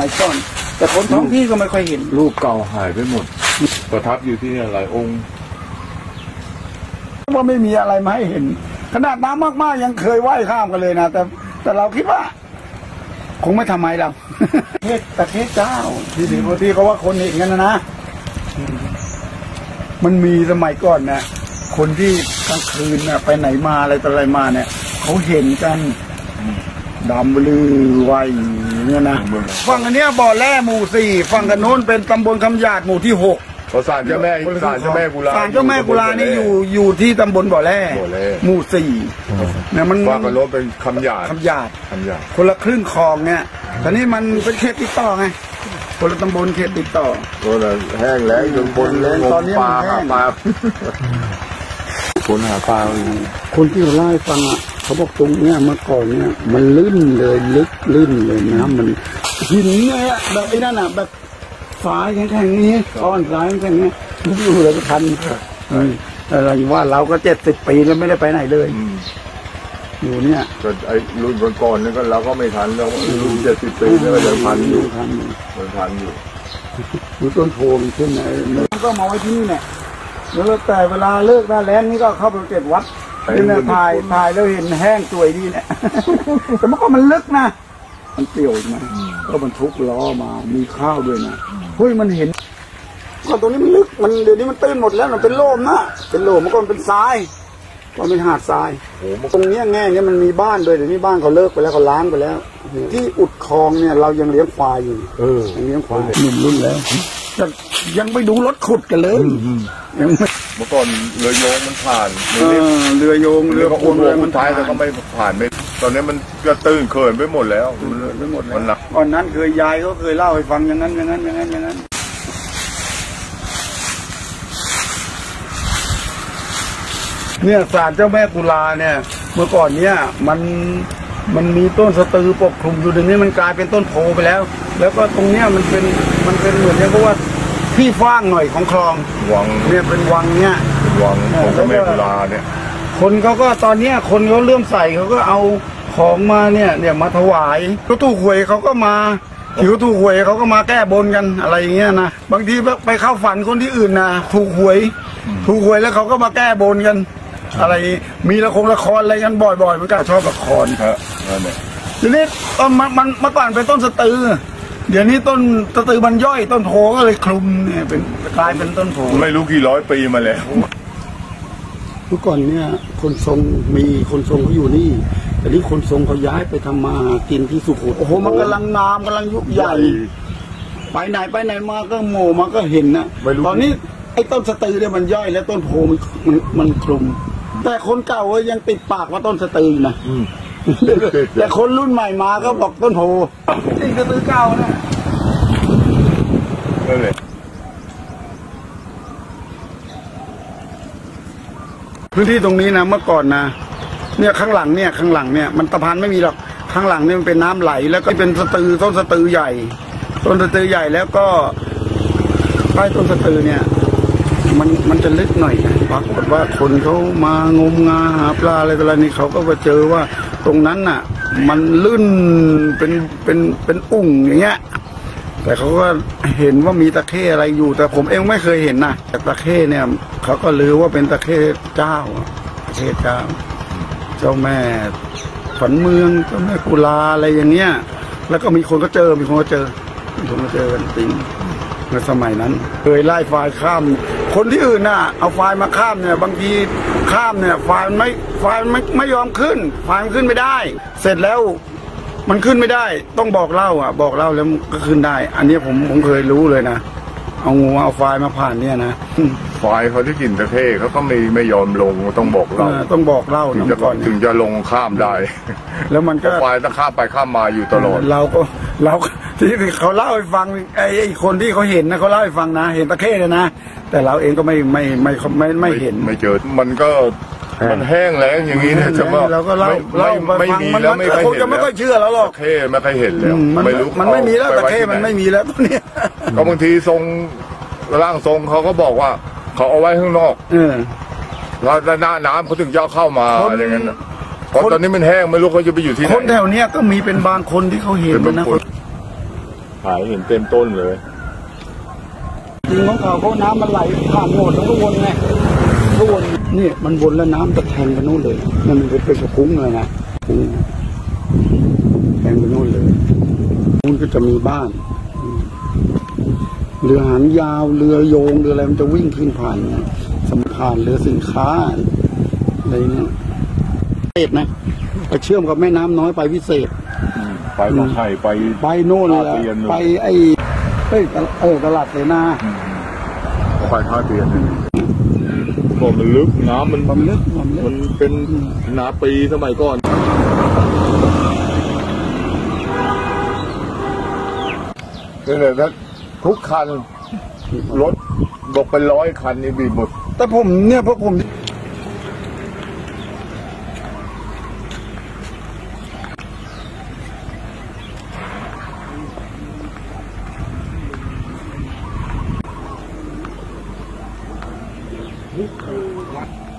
มัยก่อนแต่คนท้องที่ก็ไม่ค่อยเห็นรูปเก่าหายไปหมดประทับอยู่ที่นี่หลายองค์ว่าไม่มีอะไรมาให้เห็นขนาดน้ำมากๆยังเคยว่ายข้ามกันเลยนะแต่เราคิดว่าคงไม่ทำไมเราตะเทศเจ้าที่ถึงที่เขาว่าคนเห็นกันนะมันมีสมัยก่อนนะคนที่กลางคืนนะไปไหนมาอะไรต่ออะไรมาเนี่ยเขาเห็นกันดำลือไวเนี่ยนะฝั่งอันเนี้ยบ่อแร่หมู่4ฝั่งกันโน้นเป็นตำบลคำหยาดหมู่ที่6 ศาลเจ้าแม่กุลาศาลเจ้าแม่กุลานี่อยู่ที่ตำบลบ่อแร่หมู่4เนี่ยมันฝั่งกันโน้นเป็นคำหยาดคนละครึ่งคลองเนี่ยตอนนี้มันเป็นเขตติดต่อไงคนละตำบลเขตติดต่อตัวละแห้งแล้งอยู่บนแล้งตอนนี้มันแห้งคนหาปลาคนที่เล่าให้ฟังอ่ะเขาบอกตรงเนี้ยเมื่อก่อนเนี่ยมันลื่นเลยลึกลื่นเลยนะมันหินเนี่ยแบบไอ้นั่นอ่ะแบบฝายแข็งๆนี้ก้อนฝายแข็งๆนี้อยู่เลยทันอะไรว่าเราก็70 ปีแล้วไม่ได้ไปไหนเลยอยู่เนี่ยก็ไอ้รุ่นก่อนๆนี่ก็เราก็ไม่ทันแล้วรุ่น70 ปีนี่ก็ยังทันอยู่ดูต้นโพมันขึ้นไหนมันก็มาไว้ที่นี่แหละแล้วแต่เวลาเลิกหน้าแล้งนี่ก็เข้าไปเก็บวัดนี่นะถ่ายแล้วเห็นแห้งสวยดีเนี่ยแต่เมื่อก่อนมันลึกนะมันเปรี้ยวใช่ไหมก็มันทุกล้อมามีข้าวด้วยนะเฮ้ยมันเห็นก่อนตรงนี้มันลึกมันเดี๋ยวนี้มันตื้นหมดแล้วมันเป็นโล่มนะเป็นโล่มเมื่อก่อนเป็นทรายก็เป็นหาดทรายตรงนี้แง่เนี่ยมันมีบ้านด้วยเดี๋ยวนี้บ้านเขาเลิกไปแล้วเขาล้างไปแล้วที่อุดคลองเนี่ยเรายังเลี้ยงควายอยู่ยังเลี้ยงควายหนุ่มรุ่นแล้วยังไปดูรถขุดกันเลยเมื่อก่อนเรือโยงมันผ่านเรือโยงเรือโอนอะไรมันท้ายแต่ก็ไม่ผ่านไม่ตอนนี้มันก็ตื้นเขินไปหมดแล้วมันหนักก่อนนั้นเคยยายเขาเคยเล่าให้ฟังอย่างนั้นเนี่ยศาลเจ้าแม่กุลาเนี่ยเมื่อก่อนเนี่ยมันมีต้นสตือปกคลุมอยู่ตรงนี้มันกลายเป็นต้นโพไปแล้วแล้วก็ตรงเนี้ยมันเป็นเหมือนกับว่าที่ฟ้างหน่อยของคลองวังเนี่ยเป็นวังเนี่ยวังของเจ้าแม่กุลาเนี่ยคนเขาก็ตอนเนี้ยคนเขาเลื่อมใสเขาก็เอาของมาเนี่ยมาถวายก็ถูกหวยเขาก็มาถือถูกหวยเขาก็มาแก้บนกันอะไรอย่างเงี้ยนะบางทีไปเข้าฝันคนที่อื่นนะถูกหวยแล้วเขาก็มาแก้บนกันอะไรมีละครอะไรกันบ่อยๆมันก็ชอบละครครับทีนี้มันเมื่อก่อนเป็นต้นสตือเดี๋ยวนี้ต้นสตือมันย่อยต้นโพก็เลยคลุมเนี่ยเป็นกลายเป็นต้นโพไม่รู้กี่ร้อยปีมาแล้วเมื่อก่อนเนี่ยคนทรงมีคนทรงเขาอยู่นี่แต่นี้คนทรงเขาย้ายไปทำมากินที่สุโขทัยโอ้โหมันกำลังงามกำลังยุบใหญ่ไปไหนมาก็โง่มาก็เห็นนะตอนนี้ไอ้ต้นสตือเนี่ยมันย่อยแล้วต้นโพมันคลุมแต่คนเก่ายังติดปากว่าต้นสตือนะแต่คนรุ่นใหม่มาก็บอกต้นโพนี่สตือเก่านะพื้นที่ตรงนี้นะเมื่อก่อนนะเนี่ยข้างหลังเนี่ยมันตะพานไม่มีหรอกข้างหลังเนี่ยมันเป็นน้ำไหลแล้วก็เป็นสตือต้นสตือใหญ่แล้วก็ใต้ต้นสตือเนี่ยมันจะลึกหน่อยปรากฏว่าคนเขามางมงาหาปลาอะไรต่ออะไรนี่เขาก็ไปเจอว่าตรงนั้นน่ะมันลื่นเป็นอุ่งอย่างเงี้ยแต่เขาก็เห็นว่ามีตะเข้อะไรอยู่แต่ผมเองไม่เคยเห็นนะแต่ตะเข้เนี่ยเขาก็ลือว่าเป็นตะเข้เจ้าเจ้าแม่ฝันเมืองเจ้าแม่กุลาอะไรอย่างเงี้ยแล้วก็มีคนก็เจอกันจริงในสมัยนั้นเคยไล่ฝ่ายข้ามคนที่อื่นน่ะเอาฝ่ายมาข้ามเนี่ยบางทีข้ามเนี่ยฝ่ายไม่ยอมขึ้นฝ่ายมันขึ้นไม่ได้เสร็จแล้วมันขึ้นไม่ได้ต้องบอกเล่าแล้วก็ขึ้นได้อันนี้ผมเคยรู้เลยนะเอาฝ่ายมาผ่านเนี่ยนะฝ่ายเขาที่กินตะเข้เขาก็ไม่ยอมลงต้องบอกเล่าถึงจะลงข้ามได้แล้วมันก็ฝ่ายต้องข้ามไปข้ามมาอยู่ตลอดเราที่เขาเล่าให้ฟังไอ้คนที่เขาเห็นนะเขาเล่าให้ฟังนะเห็นตะเข้เลยนะแต่เราเองก็ไม่เห็นไม่เจอมันก็มันแห้งแล้วอย่างนี้นะจะเราก็เล่าไม่มีแล้วไม่เคยเห็นจะไม่ค่อยเชื่อแล้วหรอกตะเข้ไม่เคยเห็นแล้วไม่รู้มันไม่มีแล้วตะเข้มันไม่มีแล้วตอนนี้ก็บางทีทรงร่างทรงเขาก็บอกว่าเขาเอาไว้ข้างนอกแล้วหน้าน้ำเขาถึงจะเข้ามาอย่างนั้นเพราะตอนนี้มันแห้งไม่รู้เขาจะไปอยู่ที่ไหนคนแถวเนี้ยก็มีเป็นบางคนที่เขาเห็นนะขายเห็นเต็มต้นเลยจริงของเขาน้ำมันไหลผ่านโหนดแล้วก็วนไงก็วนนี่มันวนแล้วน้ำจะแทงไปนู่นเลยมันเป็นกระพุ้งเลยนะพุ้งแทงไปนู่นเลยนู่นก็จะมีบ้านเรือหางยาวเรือโยงเรืออะไรมันจะวิ่งขึ้นผ่านสำคัญเรือสินค้าอะไรเนี่ยเศษนะไปเชื่อมกับแม่น้ำน้อยไปวิเศษไปบางไห่ไปโน่นเลยไปตลาดเสนาไปท่าเตียนก็มันลึกน้ำมันลึกมันเป็นนาปีสมัยก่อนนี่เลยนะทุกคันรถบอกเป็น100 คันนี่บีบหมดแต่ผมเนี่ยเพราะผมนี่คือวัด